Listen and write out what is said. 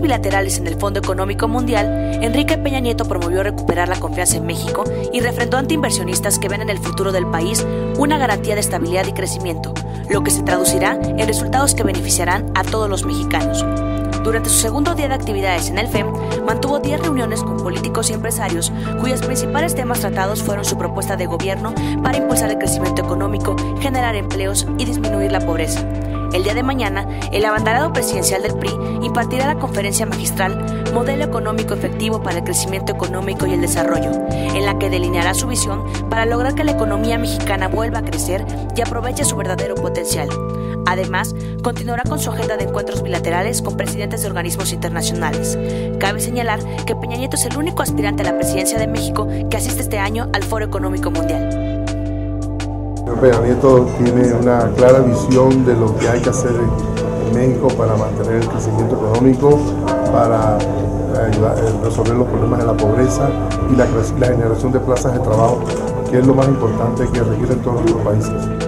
bilaterales en el Fondo Económico Mundial, Enrique Peña Nieto promovió recuperar la confianza en México y refrendó ante inversionistas que ven en el futuro del país una garantía de estabilidad y crecimiento, lo que se traducirá en resultados que beneficiarán a todos los mexicanos. Durante su segundo día de actividades en el FEM, mantuvo 10 reuniones con políticos y empresarios, cuyos principales temas tratados fueron su propuesta de gobierno para impulsar el crecimiento económico, generar empleos y disminuir la pobreza. El día de mañana, el abanderado presidencial del PRI impartirá la conferencia magistral Modelo Económico Efectivo para el Crecimiento Económico y el Desarrollo, en la que delineará su visión para lograr que la economía mexicana vuelva a crecer y aproveche su verdadero potencial. Además, continuará con su agenda de encuentros bilaterales con presidentes de organismos internacionales. Cabe señalar que Peña Nieto es el único aspirante a la presidencia de México que asiste este año al Foro Económico Mundial. Peña Nieto tiene una clara visión de lo que hay que hacer en México para mantener el crecimiento económico, para resolver los problemas de la pobreza y la generación de plazas de trabajo, que es lo más importante que requieren todos nuestros países.